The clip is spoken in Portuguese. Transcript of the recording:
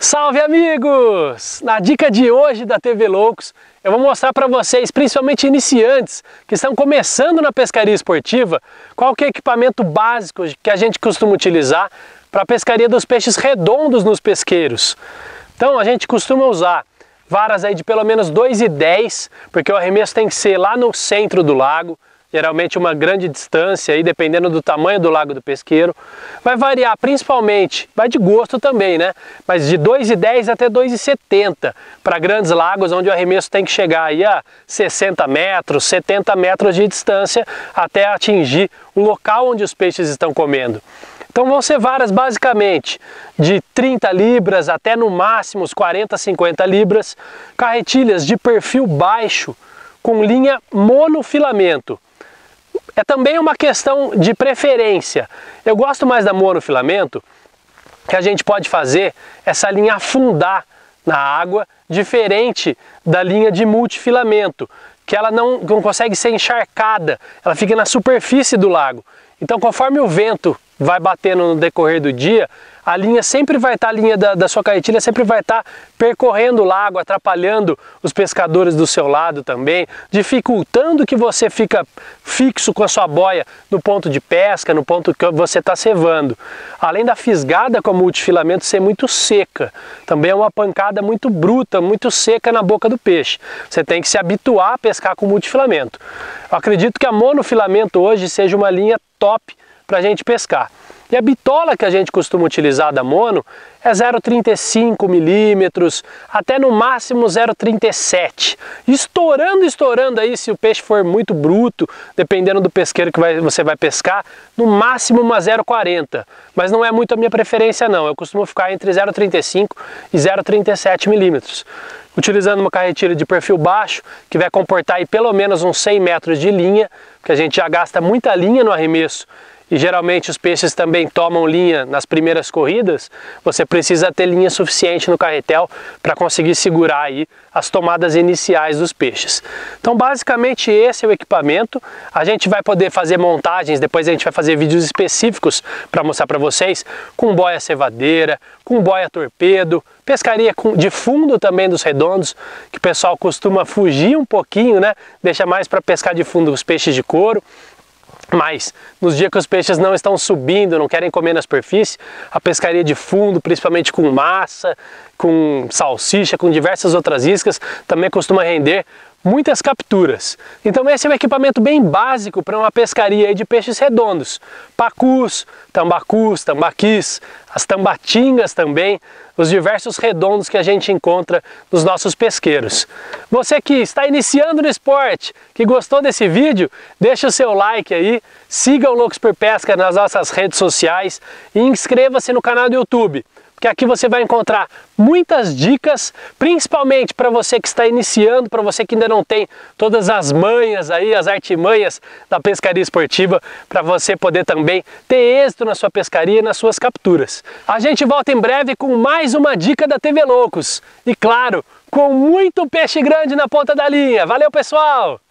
Salve amigos! Na dica de hoje da TV Loucos, eu vou mostrar para vocês, principalmente iniciantes que estão começando na pescaria esportiva, qual que é o equipamento básico que a gente costuma utilizar para a pescaria dos peixes redondos nos pesqueiros. Então a gente costuma usar varas aí de pelo menos 2,10, porque o arremesso tem que ser lá no centro do lago, geralmente uma grande distância, aí, dependendo do tamanho do lago do pesqueiro. Vai variar principalmente, vai de gosto também, né? Mas de 2,10 até 2,70 para grandes lagos, onde o arremesso tem que chegar aí a 60 metros, 70 metros de distância até atingir o local onde os peixes estão comendo. Então vão ser varas basicamente de 30 libras até no máximo os 40, 50 libras, carretilhas de perfil baixo com linha monofilamento. É também uma questão de preferência. Eu gosto mais da monofilamento, que a gente pode fazer essa linha afundar na água, diferente da linha de multifilamento, que ela não consegue ser encharcada, ela fica na superfície do lago. Então, conforme o vento vai batendo no decorrer do dia, a linha sempre vai estar, a linha da sua carretilha sempre vai estar percorrendo o lago, atrapalhando os pescadores do seu lado também, dificultando que você fica fixo com a sua boia no ponto de pesca, no ponto que você está cevando. Além da fisgada com o multifilamento ser muito seca, também é uma pancada muito bruta, muito seca na boca do peixe. Você tem que se habituar a pescar com multifilamento. Eu acredito que a monofilamento hoje seja uma linha top para a gente pescar. E a bitola que a gente costuma utilizar da mono é 0,35 milímetros, até no máximo 0,37. Estourando aí, se o peixe for muito bruto, dependendo do pesqueiro que você vai pescar, no máximo uma 0,40. Mas não é muito a minha preferência não, eu costumo ficar entre 0,35 e 0,37 milímetros. Utilizando uma carretilha de perfil baixo, que vai comportar aí pelo menos uns 100 metros de linha, porque a gente já gasta muita linha no arremesso, e geralmente os peixes também tomam linha nas primeiras corridas, você precisa ter linha suficiente no carretel para conseguir segurar aí as tomadas iniciais dos peixes. Então basicamente esse é o equipamento. A gente vai poder fazer montagens, depois a gente vai fazer vídeos específicos para mostrar para vocês, com boia cevadeira, com boia torpedo, pescaria de fundo também dos redondos, que o pessoal costuma fugir um pouquinho, né? Deixa mais para pescar de fundo os peixes de couro. Mas nos dias que os peixes não estão subindo, não querem comer na superfície, a pescaria de fundo, principalmente com massa, com salsicha, com diversas outras iscas, também costuma render muitas capturas. Então esse é um equipamento bem básico para uma pescaria aí de peixes redondos. Pacus, tambaquis, as tambatingas também, os diversos redondos que a gente encontra nos nossos pesqueiros. Você que está iniciando no esporte, que gostou desse vídeo, deixa o seu like aí, siga o Loucos por Pesca nas nossas redes sociais e inscreva-se no canal do YouTube, porque aqui você vai encontrar muitas dicas, principalmente para você que está iniciando, para você que ainda não tem todas as manhas aí, as artimanhas da pescaria esportiva, para você poder também ter êxito na sua pescaria e nas suas capturas. A gente volta em breve com mais uma dica da TV Loucos e claro, com muito peixe grande na ponta da linha. Valeu, pessoal!